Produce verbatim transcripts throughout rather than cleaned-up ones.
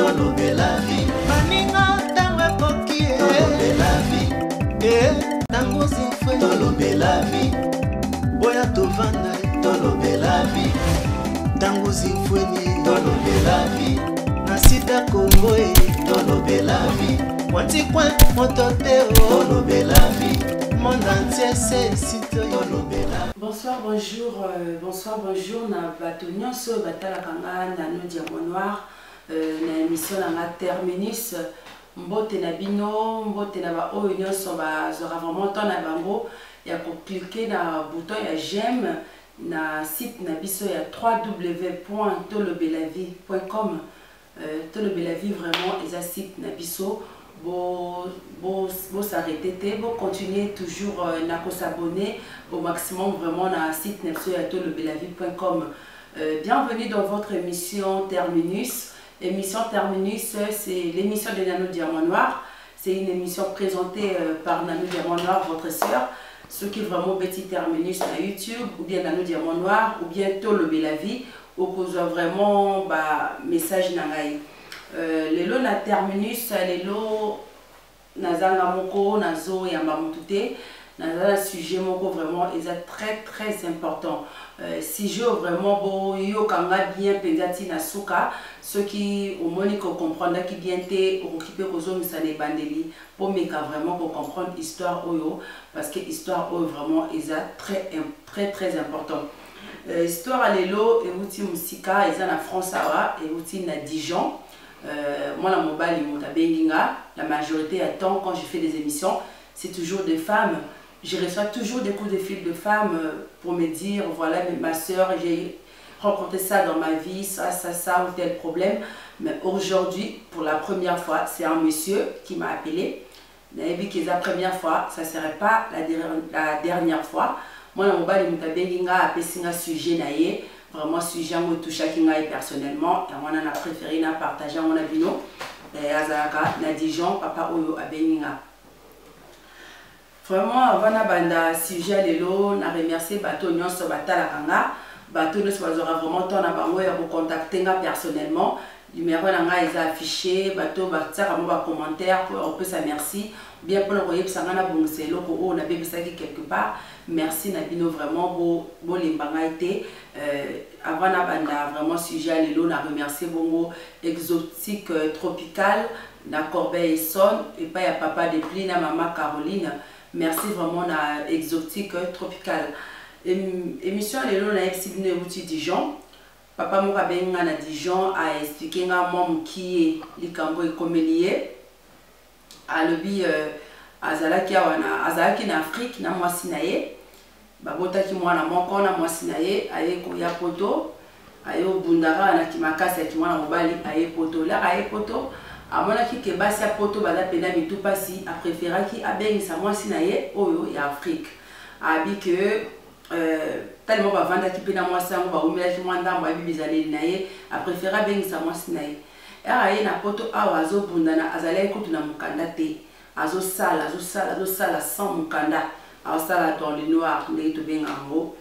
tolobe la vie maninga tanga koki tolobe la vie eh tango zifwe tolobe la vie boya tovanda tolobe la vie tango zifwe ni tolobe la vie na sida Congo e tolobe la vie wanti kwa motote tolobe la vie monde entier c'est site tolobe la vie. Bonsoir, bonjour, euh, bonsoir, bonjour. Na bato nyonso batala kanga na no diamant noir euh, na émission na terminus mbote na bino mbote na ba oyo nyonso ba zora vraiment temps na bango ya ko cliquer na bouton ya j'aime na site na biso ya w w w point tolobelavie point com. euh, Tolobelavie vraiment est un site na biso. Bon, bon, bon s'arrêter, bon continuer toujours euh, à s'abonner au maximum vraiment dans le site tolobelavie point com. Euh, bienvenue dans votre émission Terminus. Émission Terminus, c'est l'émission de Nano Diamant Noir. C'est une émission présentée euh, par Nano Diamant Noir, votre sœur. Ceux qui vraiment petit Terminus sur YouTube, ou bien Nano Diamant Noir, ou bien Tolobelavie, ou cause vraiment bah, message nangaï. Euh, lelo na terminus lelo nazanga moko nazo yamba mutute nazala sujet moko vraiment est très très important. Euh, si je vraiment bo yo kanga bien pengati na suka ceux qui au moins ko comprendre qui bien té occuper kozo misane bandeli pour meka vraiment pour comprendre histoire oyo parce que histoire oyo vraiment est très très très important. Euh, histoire lelo et outi musika est na France awa et outi na Dijon. Euh, moi, la mobile, la majorité du temps, quand je fais des émissions, c'est toujours des femmes. Je reçois toujours des coups de fil de femmes pour me dire voilà, ma soeur, j'ai rencontré ça dans ma vie, ça, ça, ça, ou tel problème. Mais aujourd'hui, pour la première fois, c'est un monsieur qui m'a appelé. Mais la première fois, ça ne serait pas la, la dernière fois. Moi, la mobile, je a un sujet. Vraiment, sujet qui me touche personnellement. Et on a préféré partager mon abino. Et Azaka, na Dijon, papa Oyo Abeninga. Vraiment, avant de sujet lelo, na remercier Bato Nyonso Batala Kanga. Bato Nyonso aura vraiment ton abango et vous contacter personnellement. Numéro nanga est affiché. Bato Batara mon commentaire pour on peut ça merci. Bien pour le voyer ça ngana bonselo pour on a bébé ça quelque part. Merci Nabino vraiment beau beau limbangaité. Euh, avant d'abanda vraiment sujet lelo na remercier bongo exotique euh, tropical na Corbeil Son et pas ya papa de pli na maman Caroline. Merci vraiment na exotique euh, tropical. Émission lelo na exibine outil Dijon. Papa moka benga na Dijon a expliqué nga mom qui est likambo ekomelié. A lobi euh, azalaki wana azalaki na Afrique na mwasi na ye babotaki mwana moko na mwasi na ye aye ko ya poto aye obundaka na kimakasi ya mwana mobali aye poto la aye poto amonaki ke basi ya poto baza pena mitu pasi a préféraki abengisa mwasi na ye oyo ya Afrique abi que euh, tellement bavandaki pena mwasi yango baumelaki mwa ndambo abibizaleli na ye a préféré abengisa mwasi na ye aye na poto awa azobundana azalaki kutu na mukanda te azo sala azo sala azo sala sans mukanda azo sala dans le noir ndenge tobenga ngo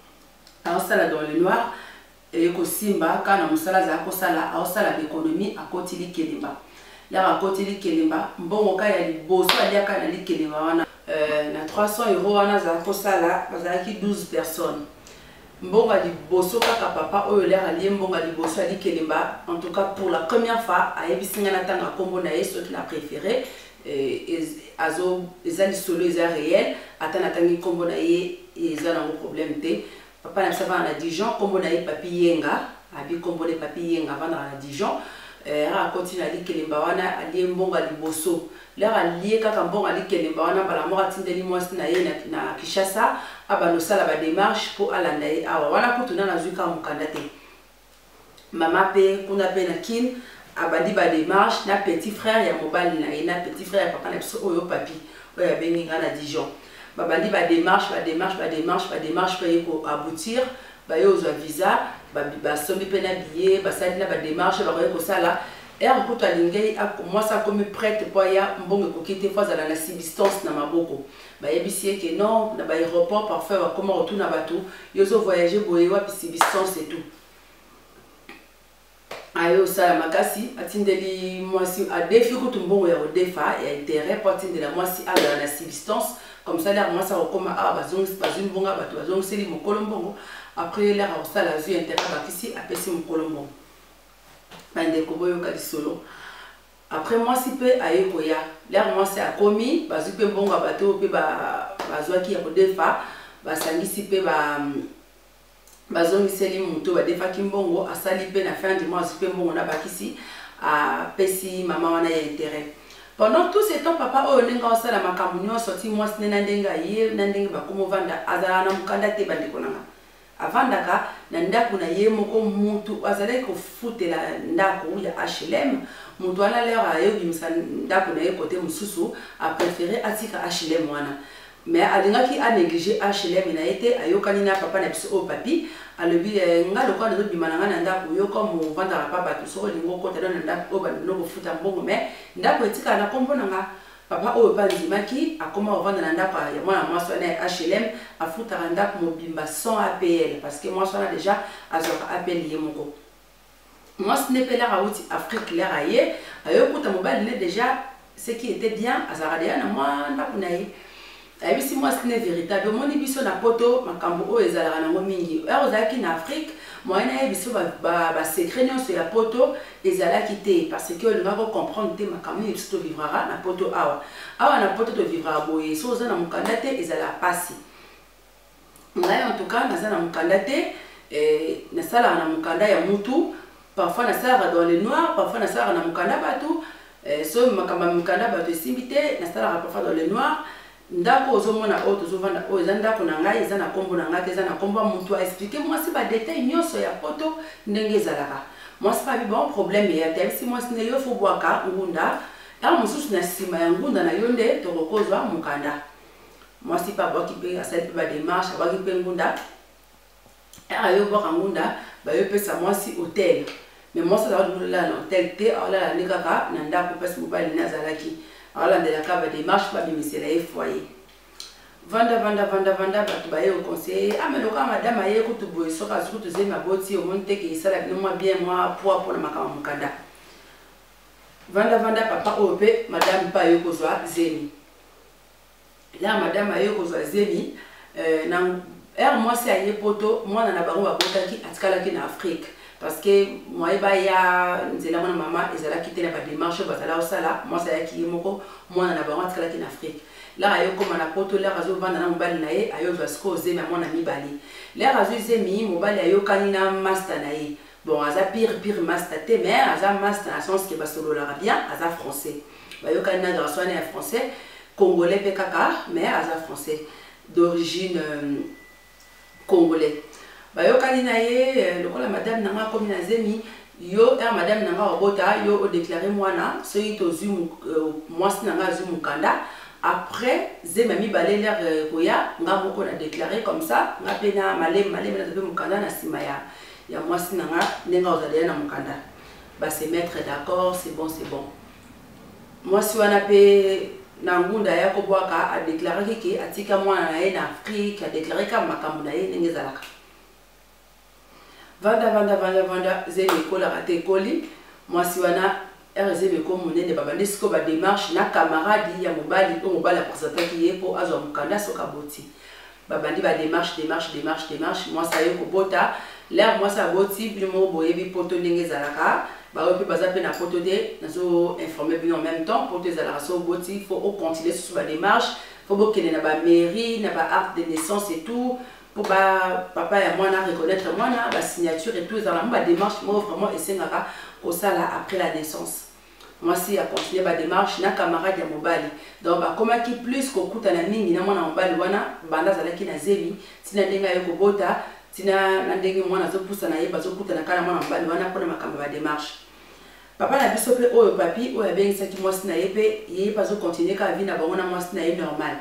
azo sala dans le noir et ko simba kana musala za ko sala azo sala d'économie à côté likelemba la à côté likelemba mbongo ka ya liboso alia kana likelemba wana euh, na trois cents euros wana za ko sala bazalaki douze personnes. Mbonga liboso kaka papa oyo lera ali mbonga liboso ali kelemba en tout cas pour la première fois a ebisinga na tanga kombo na yeso qui l'a préféré et azo ezali solo eza réel atana tangi kombo na ye eza na problème te papa na sava na Dijon kombo na ye papi yenga abi kombo le papi yenga vana na Dijon euh a continue ali kelemba wana ali mbonga liboso lera ali kaka mbonga ali kelemba wana bala mo atindeli mwasi na ye na Kinshasa abano sala ba démarche pour alanda ye awa wana kutuna na zuka mukanda te mama pe kuna pe na kin abadi ba démarche na petit frère ya mobali na ye na petit frère ya papa na biso oyo papi oyo bengi na Dijon babandi ba démarche ba démarche ba démarche ba démarche pe ko aboutir ba yo zo visa ba ba sombi pe na billet ba sali na ba démarche ba ko sala er kutu alingei moi ça comme prête pour ya mbongo ko kite fois à la subsistance na maboko ba yebisi que non na ba aéroport parfois comment retourner na bateau yo zo voyager boye wa subsistance et tout ayo sala makasi atindeli mwasi a défi ko tumbongo ya odefa ya intérêt pour atindela mwasi ala na substance comme ça l'air mwasi akoma a bazong bazong bonga bato bazong seli mokolo mbongo après l'air au sala zu intérêt bakisi apesi mokolo mbongo bande ko boyo ka solo après mwasi pe ayo koya l'air mwasi akomi bazu pe mbongo bato pe ba bazwaki ya odefa basangisi pe ba bazongi seli muto ba defa kimbongo asali pe na fin du mois pe mbongo na bakisi a pesi mama wana ya intérêt pendant tout ce temps papa o nenga osala makambo nyonso ti mwasi ne ndenga ye na ndenge bakomo vanda azala na mukanda te bandeko nanga avandaka na ndako na ye moko mutu azala ko futela ndako ya H L M mutu wana lero ayobimisa ndako na ye kote mususu a préféré atika H L M wana mais alingaki a négligé H L M na été ayokani na papa na biso o papi alobi nga lokwa na bimana nga na ndako yo comme vanda papa to so lingo ko tana na ndako o ba no ko futa mbongo mais ndako etika na kombo nga papa o pa ndimaki akoma vanda na ndako ya mwana mwasi na H L M afuta ndako mobimba sans A P L parce que moi ça déjà azoka A P L ye moko moi ce n'est pas là routi Afrique là aye ayokuta mobile ne déjà ce qui était bien azaradia na moi ndako na ye et puis si moi ce n'est véritable mon biso na poto makambo o ezala na mingi ozaki na Afrique moi na biso ba ba secret nyonso ya poto ezala kité parce que le va comprendre te makambo biso to vivra na poto awa awa na poto to vivra boye so za na mukanda te ezala pasi ngai en tout cas na za na mukanda te eh na sala na mukanda ya mutu parfois na sala dans le noir parfois na sala na mukanda batu so makambo mukanda batu simbite na sala parfois dans le noir ndako ozomona o tozovanda o eza ndako na ngai eza na kombo na ngai eza na kombo mutu a expliquer moi si ba détail nyonso ya poto ndenge ezalaka moi si pas bi bon problème ya tel si moi sine yo fo boaka ngunda ya mususu na sima ya ngunda na yonde tokokozwa mukanda moi si pas boaki pe asali pe ba démarche boaki pe ngunda ya yo boaka ngunda ba yo pesa moi si hôtel mais moi ça va là na hôtel te ala la nikaka na ndako pesa mobali na zalaki ala de la cave démarche pas bimisela e foyer vanda vanda vanda vanda batu ba ye au conseiller ah mais loka madame aye ko tuboy so ka zuku tuze maboti au monte ke sala bien moi bien moi pour pour makama mukanda vanda vanda papa ope madame pa yo ko zwa zemi là madame aye ko zwa zemi euh na er moi c'est aye poto moi na na bango ba botaki atikala ki na Afrique parce que moi ba ya nzela mwana mama ezala kitela ba démarche bazala osala moi ça yaki moko moi na ba atikala ki na Afrique là ayo comme na poto là razo vanda na mobali na ye ayo va sko zemi mwana mibali là razo zemi mobali ayo kanina master na ye bon aza pire pire master te mais aza master na sens que basolo la bien aza français ba yo kanina garçon na français congolais pe kaka mais aza français d'origine euh, congolais ba yo kanina ye lokola madame nanga komi na zemi yo er madame nanga obota yo o déclarer mwana so yito zu mwasi nanga zu mukanda après zemi mi balé l'air koya nga moko na déclarer comme ça nga pena malem malem na zabe mukanda na sima ya ya mwasi nanga nenga ozali na mukanda ba se mettre d'accord c'est bon c'est bon mwasi wana pe na ngunda ya ko bwaka a déclarer ki atika mwana na ye na Afrique a déclarer ka makambo na ye ndenge zalaka vanda vanda vanda vanda zemi kola rate koli mwasi wana er zemi ko munene baba ndisiko ba démarche na camarade ya mobali o mobali a présenter ki ye po azwa mukanda soka boti baba ndi ba démarche démarche démarche démarche moi ça yo ko bota l'air moi ça boti bi mo boye bi poto ndenge zalaka ba opi baza pe na poto de nazo informer bi en même temps poto zalaka so boti faut au continuer sur ba démarche faut bokene na ba mairie na ba acte de naissance et tout pour ba papa et moi na reconnaître moi na ba signature et tout dans la démarche moi vraiment essayer ngaka au ça là après la naissance moi si a continuer ba démarche na camarade ya mobali donc ba koma ki plus ko kuta na mingi na mwana mobali wana banda zalaki na zemi tina ndenga yo ko bota tina na ndenge mwana zo pusa na ye bazo kuta na kana mwana mobali wana pona makamba ba démarche papa na biso pe oyo papi oyo abengisa ki mwasi na ye pe ye bazo continuer ka vie na bango na mwasi na ye normal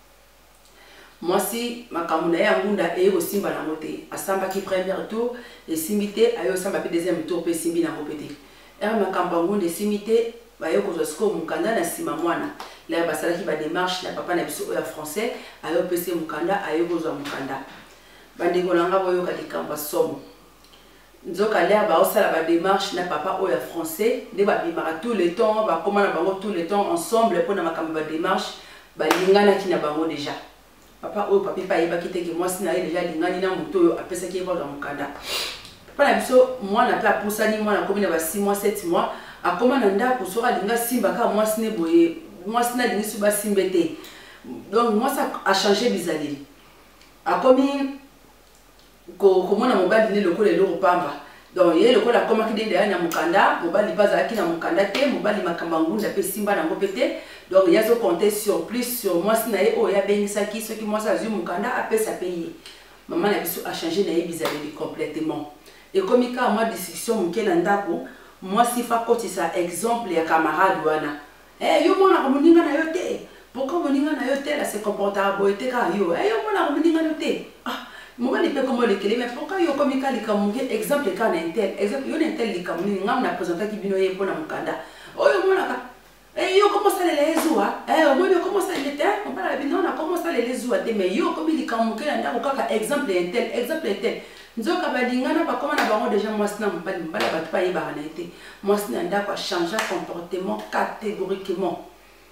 mwasi makambo na ye ya ngunda eye kosimba nango te asambaki premier tour esimbi te aye osamba pe deuxième tour pe esimbi nango pe te ere makambo ya ngunda esimbi te baye kozwa sikoyo mukanda na nsima mwana lere basalaki badémarche na papa na biso oyo ya français aye opesi mukanda aye kozwa mukanda bandeko na nga boyoka likambo ya somo nzoka l'air ba osala ba démarche na papa oya français ne ba bimara tout le temps ba komana bango tout le temps ensemble pour na makambo ba démarche ba lingana ki na bango déjà papa oyo papa pa yeba kiteke moi sina ye déjà lingani na moto oyo apesa ki ba mukanda papa na biso moi na pa pusani moi na komina ba six mois sept mois akoma na ndako soka linga simba ka moi sine boye moi sina lingi suba simbete donc moi ça a changé bizarrement akomi ko komona mobali ne lokole lo pamba donc ye lokola koma ki dende na mukanda mobali baza ki na mukanda te mobali makamba ngunda pe simba na ngopete donc il y a ce compter sur plus sur moi sina ye o ya bengisa ki ce qui moi ça zu mukanda apesa payer maman na biso a changé na ye bizarrement complètement et comme ka moi discussion mukela ndako moi si fa koti ça exemple ya camarade wana eh yo mona ko muninga na yo te pourquoi muninga na yo te la se comporta boite ka yo eh yo mona ko muninga na yo te ah moi ne peux comment le clé mais pourquoi yo comme ka likamunge exemple ka na intel exemple yo na intel likamunge ngam na présenter ki bino ye pona mukanda oh yo mona ka eh yo comment ça les zoa eh moi yo comment ça les terre on parle bino na comment ça les zoa te mais yo comme likamunge na ndako kaka exemple intel exemple intel nzoka balingana ba comment na bango déjà moi sina mbali mbala ba pa yeba na été moi sina ndako a changer comportement catégoriquement.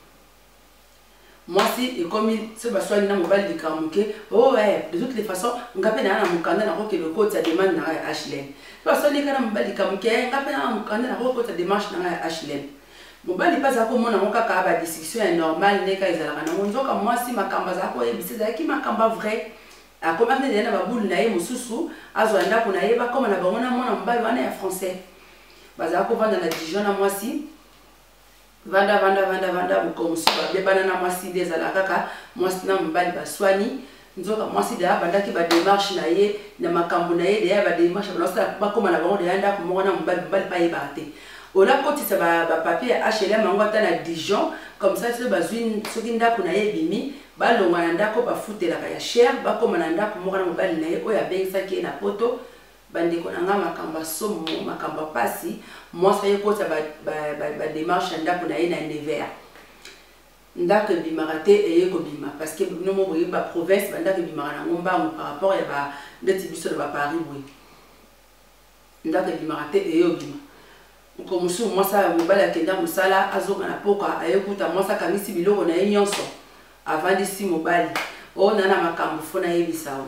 Moi si et comme ce bassoir na mobile de kamuke oh ouais de toutes les façons ngape na na mukanda na roke le code ça demande na H L M bassoir ni kana mobile de kamuke ngape na mukanda na roke ça démarche na H L M mobile pas za ko mona moka ka ba discussion est normal ne ka izala na nzoka moi si makamba za ko ebisi za ki makamba vrai a comment ne na ba boule na ye mususu azwanda kuna ye ba comme na ba mona mona mobile wana ya français baza ko vanda na Dijon na moi si vanda vanda vanda vanda bukomsu ba bebana na mwasi des ala kaka mwasi na mbali baswani nzoka mwasi da banda ki ba démarche na ye na makambo na ye da ba démarche ba sa ba koma na bango da yanda ko mona mbali mbali pa yebate ola koti sa ba ba papier H L M ngo ta na Dijon comme ça se bazwin soki ndako na ye bimi ba longa na ndako ba futela ka ya cher ba koma na ndako mona mbali na ye oya bengisa ki na poto bande ko nga makamba somo makamba pasi moi ça y est ça ba ba ba démarche ndako na ye na never ndako bimarate et ko bima parce que nous mo ba province ndako bimara na ngomba par rapport ya ba ndeti biso de ba Paris boy ndako bimarate et yo bima ko musu moi ça mo bala kenda musala azoka na poka ayekuta moi ça kamisi biloko na ye nyonso avant d'ici mobali o nana makambo fona yebisao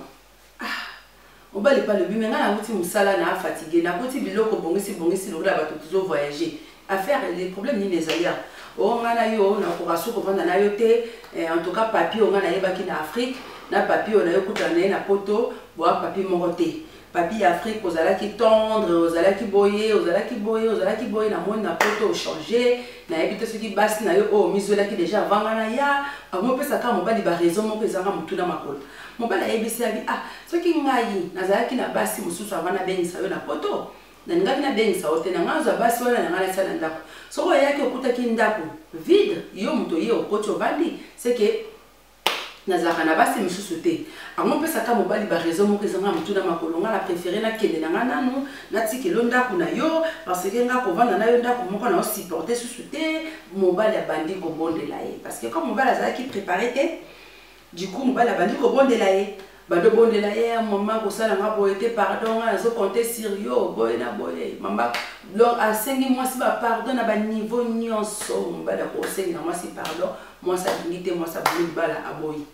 mobali pas le but mais ngana wuti musala na fatigué na koti biloko bongisi bongisi lo la bato toujours voyager à faire les problèmes ni les alia o ngana yo na ko rasu ko vanda na yo te en tout cas papier o ngana yeba ki na Afrique na papier o na yo kutana na poto bo papier moroté papier Afrique ozala ki tendre ozala ki boyer ozala ki boyer ozala ki boyer na monde na poto changer na ebite ce qui basse na yo o mizola ki déjà vanga na ya amo pesa ka mobali ba raison mo pesa nga mutu na makolo mobali ayebisi abi ah soki ngai nazalaki na basi mususu avana bengisa yo na poto na ngaki na bengisa ote na ngazo basi wana na ngala sana ndako soko yake okutaki ndako vide yo muto ye okoti obandi c'est que nazalaka na basi mususu te amo pesa ka mobali ba raison mo pesa nga mutu na makolo nga la préféré na kende na nga nanu na tikelo ndako na yo parce que nga kovanda na yo ndako moko na supporter susu te mobali abandi ko bondela ye parce que comme mobali azalaki préparé te du coup mobali abandi ko bondela ye bado bondela ye maman ko sala nga boyete pardon nga zo compter sur yo boy na boy mamba donc à cinq mois si ba pardon na ba niveau nyonso mobali ko senga moi si pardon moi ça dignité moi ça buli bala aboyi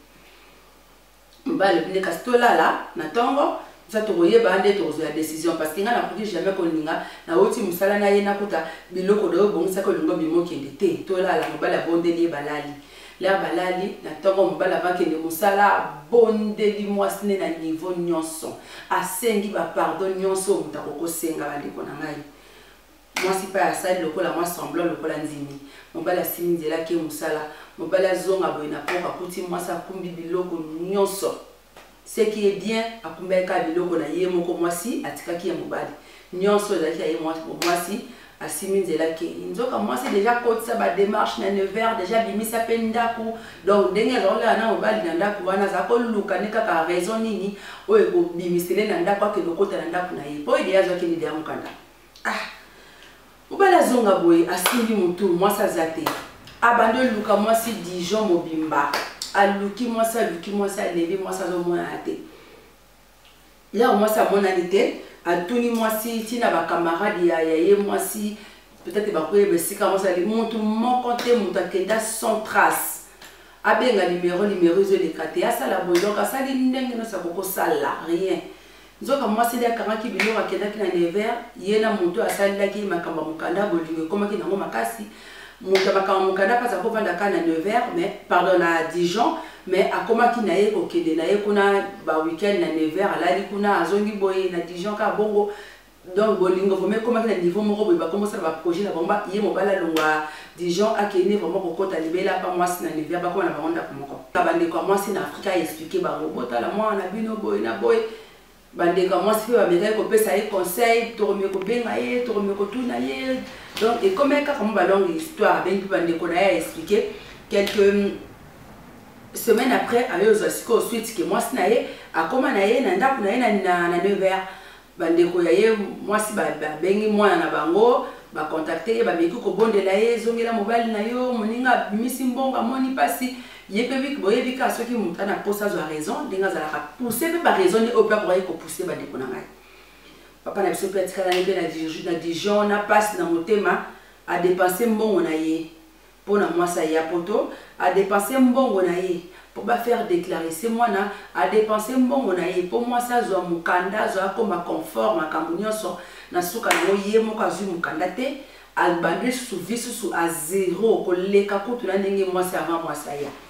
mobali bine kastola la na tongo ça to roye ba ande to la décision parce que nga na pudi jamais ko ninga na oti musala na ye na kuta biloko do bon ça ko lingo bimo kende te to la la mobali bondeli balali la balali na tongo mobala va kende musala bondeli mwasine na niveau nyonso asengi ba pardon nyonso mutako ko senga bandeko na ngai moi si pas ça lokola moi semblant lokola nzimi mobala siminzela ke musala mobala zonga boina poka kuti moi ça kumbi biloko nyonso ce qui est bien akumbeka biloko na ye moko moi si atikaki ya mobali nyonso zaki ya moi moi si asiminzela ke nzoka moi c'est déjà côté ça ba démarche na neuf heures déjà bimisa pendaku donc ndenge zola na mobali na ndaku wana za ko luka ne kaka raison nini oyo ko bimisele na ndaku ke lokota na ndaku na ye po ide yazo ke ni dia mukanda ah mobala zonga boy asimbi mutu moi ça zate abando luka moi si Dijon mobimba aluki moi ça luki moi ça lever moi ça zo mona ate là moi ça mona nité atuni mwasi tina ba camarade ya ye mwasi peut-être ba koye besika mwasi ali montu moko te muta kenda sans trace abenga numéro numéro zo de kate ya sala boyo ka sali ndenge no sakoko sala rien nzoka mwasi de kanga ki biloko kenda kina never yena mutu asali laki makamba mukanda bolingo koma kina ngo makasi mutu makamba mukanda pasa ko vanda kana never mais pardon à Dijon mais akoma kina ye ko kende na ye kuna ba weekend na never alali kuna azongi boye na Dijon ka bongo donc bolingo faut même comment que niveau moko ba commencer ba projet na bomba yé mobala longwa Dijon akene vraiment ko kota libela pa mwasi na never ba ko na bangonda komoko kabande ko mwasi na Afrika expliquer ba robota la moi na bino boy na boy bande ko mwasi ba meka ko pesa ye conseil to me ko benga ye to me ko tuna ye donc et comme ka comme ba longue histoire ben bande ko na expliquer quelques semaines après ayo zasiko suite que mwasi na ye akoma na ye na ndaku na ye na na never bandeko ya ye mwasi ba bengi mwana na bango ba contacter ba meki ko bondela ye zongela mobile na yo moninga bimisi mbonga moni pasi ye pe bik boye bika soki mutana posa zo raison denga za la pousser pe ba raison ni opa pour ko pousser bandeko na ngai papa na biso pe tikala ni be na Dijon na Dijon na passe na motema a dépenser mbongo na ye pona mwasa ya poto a dépenser mbongo na ye pour ba faire déclarer c'est moi na a dépenser mbongo na ye pour moi ça zo mukanda zo akoma confort makambo nyonso na suka no ye moko azu mukanda te al bandé sous visu sous à zéro ko leka ko tuna ndenge moi c'est avant moi ça ya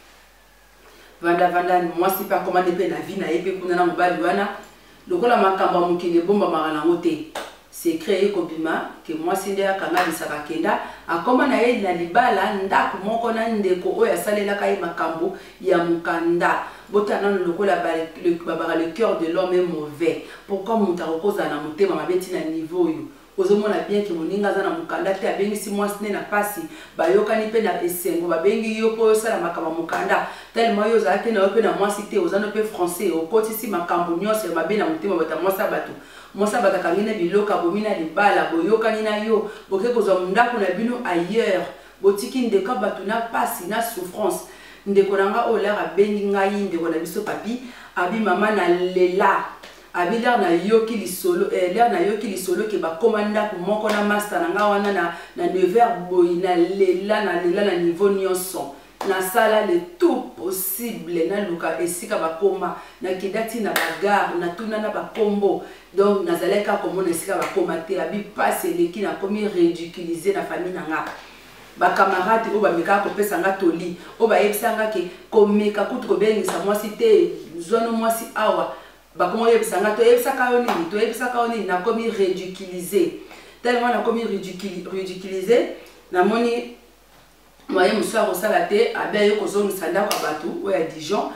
vanda vanda moi c'est pas comment pe na vie na ye pe kuna na mobali wana lokola makambo mukile bomba marana ngote c'est créé kobima que moi sinde akanga bisaka kenda akoma na ye na libala ndako moko na ndeko oya salela kai makambo ya mukanda botana lokola ba le babara le cœur de l'homme est mauvais pourquoi mutako koza na mutema mabeti na niveau yo ozomona bien que moninga za na mukanda te abengi si moi sine na pasi bayokani pe na esengo babengi yo po sala makambo mukanda tellement yo za ke na pe na moi cité ozano pe français o koti si makambo nyonso mabe na mutema bata moi sabatu mosa batakangine biloka bomina libala boyokani na yo boke kozwa ndako na bino ailleurs botiki ndeko batuna pasi na souffrance ndeko nanga olara bengi ngai ndeko na biso papi abi mama na lela abi l'air na yoki lisolo eh, l'air na yoki lisolo ke ba komanda ko moko na master nanga wana na na never boy na lela na lela na niveau nyonso na sala le tout possible na luka esika bakoma na kidati na bagar na tuna na bakombo donc nazaleka komona esika bakoma te abi passe leki na komi ridiculiser na famille nanga ba camarade o ba meka ko pesa nga toli o ba yebisa nga ke komeka kutu ko bengisa mwasi te zono mwasi awa ba komo yebisa nga to yebisa ka oni to yebisa ka oni na komi ridiculiser tellement na komi ridiculiser na moni moyen musaro salate abe yo kozongi sanda kwa batu oya Dijon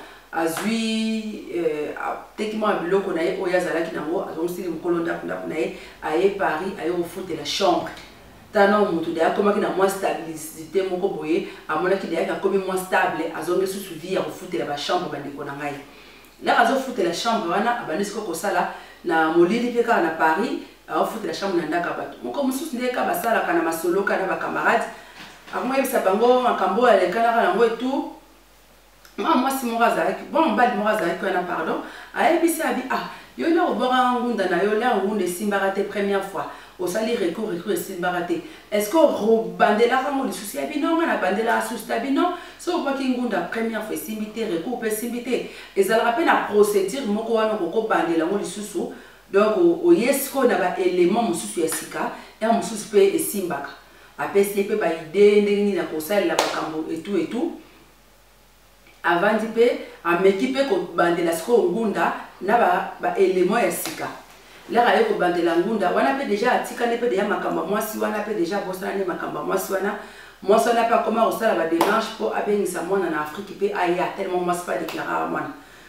azui euh techniquement biloko na ye oya zalaki nango azongisi mkolonda kunda kuna ye aye Paris aye refoute la chambre tana mutu de akoma kina moi stabilité moko boye amona ki de aka komi moi stable azongi sous vie ya refoute la chambre bandeko na ngai la azo foute la chambre wana abanisiko ko sala na molili peka na Paris a foute la chambre na ndaka batu moko mususu ndeka basala kana masolo kana ba camarades moi ça bango makambo ya lekana na ngo etu moi moi si moraza bon bali moraza ko na pardon ayebisa abi ah yo na obora ngunda na yo la ngunda simbarate première fois au sali recours recours simbarate est-ce que robandela rango le souci abi non na bandela souci abi non so ba ki ngunda première fois simbité recours pe simbité ezala rappel na procédure moko wana ko bandela ngo le souci donc o yesko na ba élément mususu ya sika et mususu pe esimbaka apesi pe ba idée ndenge na kosala la bakambo et tout et tout avant di pe ameki pe ko bandela sko ngunda na ba ba élément ya sika la rayo ko bandela ngunda wana pe déjà atika ne pe déjà makambo mwasi wana pe déjà bosana ne makambo mwasi wana mwasi wana pa comment osala ba démarche pour abengisa mwana na Afrique pe aya tellement mwasi pas déclarer mwana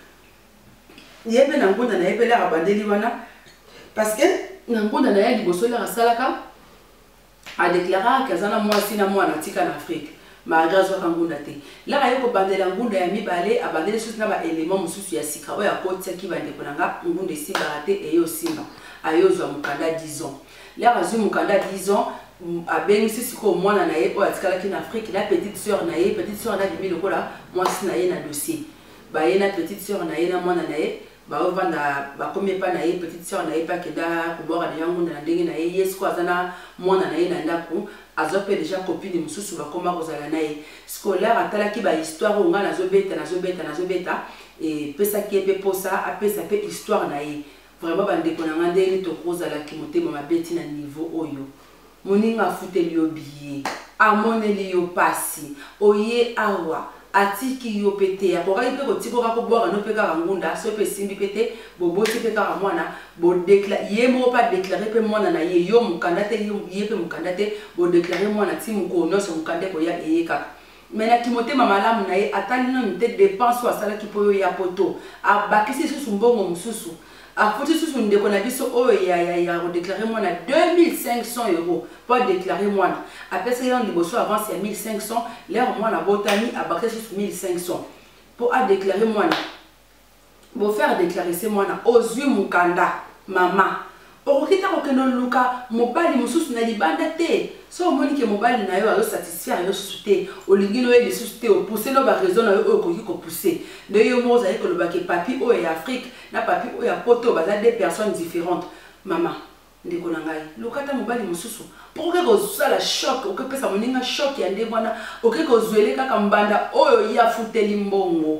yebe na ngunda na yebe la bandeli wana parce que na ngunda na ya liboso la salaka a déclaré que zana mwasi na mwana tika na Afrique malgré zo kangunda te la rayo ko bandela ngunda ya mibale abandele susu na ba élément mususu ya sika oya kotia ki bande konanga ngunda simba te e yo simba ayo zo mukanda dix ans la razu mukanda dix ans abengi sisi ko mwana na ye oya tikala ki na Afrique la petite sœur na ye petite sœur na bimi lokola mwasi na ye na dossier ba ye na petite sœur na ye na mwana na ye ba vanda ba comme pas na ye petite sœur na ye pas que da ko bora de yango na ndenge na ye yes ko azana mwana na ye na ndako azope déjà copine mususu ba koma kozala na ye scolaire atala ki ba histoire nga na zobeta na zobeta na zobeta et pesa ki pe posa apesa pe histoire na ye vraiment ba ndeko na ngande to kozala ki motema mabeti na niveau oyo moninga futeli yo biye amoneli yo pasi oye awa atiki yo pete akoka ipe ko tiko ka ko boka no pe ka ngunda so pe simbi pete bobo ti pe ka mwana bo déclarer ye mo pas déclarer pe mwana na ye yo mukandate ye pe mukandate bo déclarer mwana ti muko no so mukande ko ya ye ka mena Timothée mamalamu na ye atali no mite dépense wa sala ki po yo ya poto abakisi susu mbongo mususu a foutu sous une déconnabiso oh ya ya ya déclaré moi à deux mille cinq cents euros pour déclarer moi après ça il y a un négociation avant c'est mille cinq cents l'air moi la botanie a baqué sur mille cinq cents pour a déclarer moi pour faire déclarer c'est moi aux yeux mukanda maman pour quitter au keno luka mobali mususu na libanda te so moni ke mobali na yo azo satisfaire yo susute o lingino ye susute o pousser no ba raison na yo o ko ko pousser de yo mo za ko lo ba ke papi o ya Afrique na papi o ya poto ba za deux personnes différentes maman ndeko na ngai lukata mobali mususu pour que ko sala choc o ke pesa moninga choc ya nde bwana o ke ko zwele kaka mbanda oyo ya futeli mbongo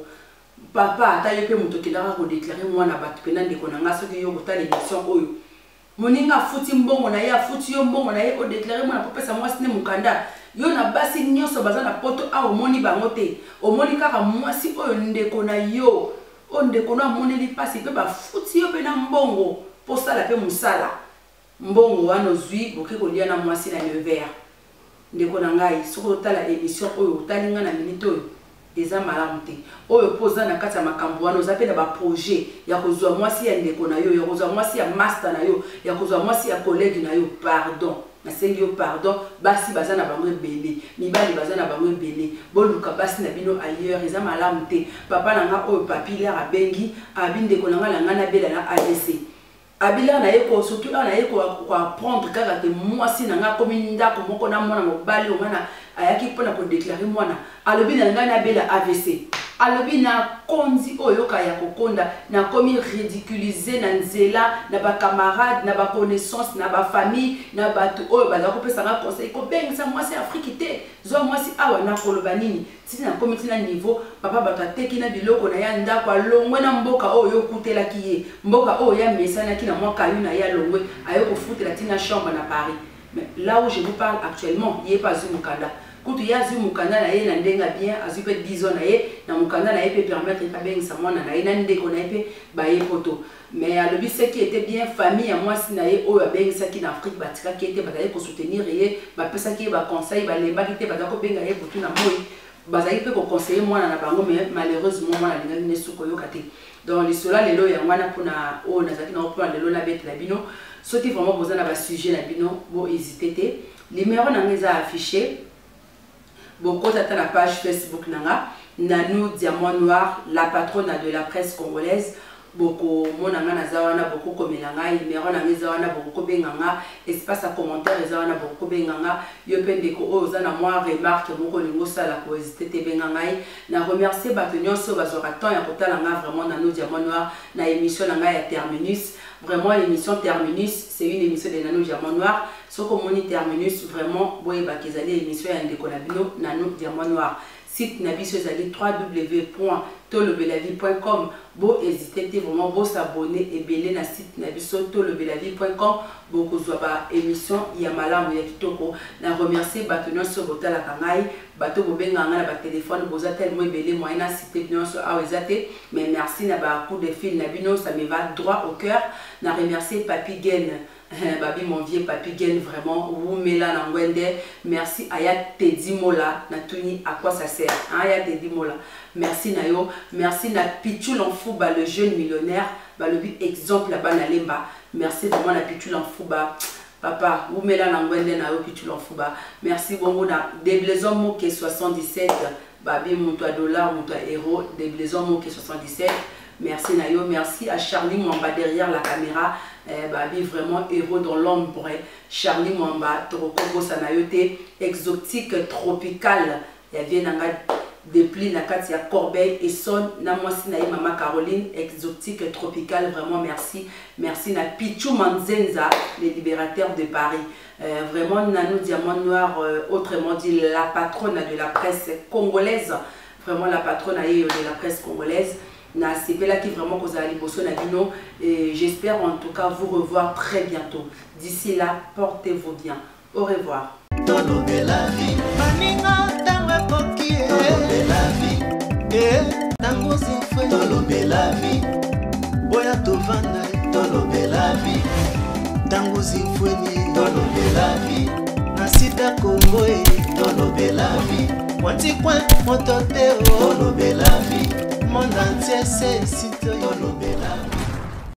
papa ata yo pe muto kidara ko déclarer mwana batu pena ndeko na nga soki yo ko tala émission oyo moninga futi mbongo na ya futi yo mbongo na ye o déclarer mwana papa sa mwasi ne mukanda yo na basi nyonso baza na poto a omoni bango te omoni kaka mwasi oyo ndeko na yo o ndeko na moneli pasi pe ba futi yo pe na mbongo po sala pe musala mbongo wana zui boke ko lia na mwasi na nevers ndeko na ngai soko tala émission oyo talinga na minute oyo eza malamu te oyo poza na kati ya makambo wana oza pe na ba projet ya kozwa mwasi ya ndeko na yo ya kozwa mwasi ya master na yo ya kozwa mwasi ya collègue na yo pardon nasengi yo pardon basi baza na bango ebele mibali baza na bango ebele boluka basi na bino ailleurs eza malamu te papa na nga oyo papilaire abengi abi ndeko na nga na nga na bela na A V C abila na yeko surtout na yeko ko apprendre kaka te mwasi na nga komi ndako moko na mwana mobali o ngana ayaki pona ko déclarer mwana alobi na nga na bela A V C alobi na konzi oyo ka ya kokonda na komi ridiculiser na nzela na ba camarades na ba connaissances na ba famille na batu oyo baza ko pesa nga conseil ko bengisa mwasi Afrique te zo mwasi awa na koloba nini tina komi tina niveau papa batateki na biloko na ya ndako alongwe na mboka oyo kutela kiye mboka oyo ya mesana kina mwaka yuna ya longwe ayo ko futela tina chambre na Paris mais là où je vous parle actuellement il est pas une mukanda kutu ya zu mukanda na ye na ndenga bien azu pe dix ans na ye na mukanda na ye pe permettre ka bengisa mwana na ye na ndeko na ye pe ba ye poto mais alobi ce qui était bien famille ya mwasi na ye oyo abengisa ki na Afrique batika ki était bazali ko soutenir ye ba pesa ki ba conseil ba lemba ki te bazali ko benga ye butu na moi bazali pe ko conseiller mwana na bango mais malheureusement mwana linga ne suko yo kate donc les cela lelo ya mwana kuna o na zaki na opla lelo na bête la bino soki vraiment besoin na ba sujet la bino bo hésiter te numéro na ngeza affiché beaucoup à la page Facebook nanga Nanou Diamant Noir la patronne de la presse congolaise beaucoup mon anga nazawana beaucoup comme nanga numéro na ngezawana beaucoup benganga espace à commentaire ezawana beaucoup benganga yo pendeko oza na moi remarque moko lingo sala ko hésiter te benganga na remercier batonyo so bazora temps ya kotala nga vraiment Nanou Diamant Noir na émission nanga ya Terminus vraiment l'émission Terminus c'est une émission de Nanou Diamant Noir ce qu'on moni Terminus vraiment boye bakezali émission ya ndeko na bino Nanou Diamant Noir site nabiso ezali w w w point tolobelavie point com bo hésiter te vraiment bo s'abonner et belé na site nabiso tolobelavie point com bo kozwa ba émission ya malamu ya kitoko na remercier bato nyonso botala kangai bato bobenganga na ba téléphone boza tellement belé moyen na site nyonso awezate mais merci na ba coup de fil na bino ça me va droit au cœur na remercier Papi Gen Babi mon vieux Papi Gen vraiment Wumela na Ngwende merci Aya Teddy Mola na tuni à quoi ça sert Aya Teddy Mola merci Nayo merci na Pichou Lanfouba le jeune millionnaire ba le but exemple là-bas na Lemba merci vraiment na Pichou Lanfouba papa Wumela na Ngwende na yo Pichou Lanfouba merci bongo na Deblaison Moke soixante-dix-sept Babi Moutoua dollar Moutoua héros Deblaison Moke soixante-dix-sept merci Nayo merci à Charlie Mwamba derrière la caméra eh, babi vraiment héros dans l'ombre Charlie Mwamba Toroko Sanayote exotique tropical ya vienanga depuis la Katia Corbeil et son Namosi Naï Mama Caroline, exotique tropicale, vraiment merci. Merci na Pichou Manzenza, les libérateurs de Paris. Euh, vraiment, Nanou Diamant Noir, euh, autrement dit la patronne de la presse congolaise. Vraiment la patronne de la presse congolaise. Na C P là qui vraiment cause à l'Ibosso Nabino. Et j'espère en tout cas vous revoir très bientôt. D'ici là, portez-vous bien. Au revoir. Tolobe la vie. Maninga tanga koki. Tolobe la vie. Eh, tango zifwe. Tolobe la vie. Boya tovanda. Tolobe la vie. Tango zifwe ni. Tolobe la vie. Nasida Congo e. Tolobe la vie. Wanti coin motote o. Tolobe la vie. Monde entier c'est site. Tolobe la vie.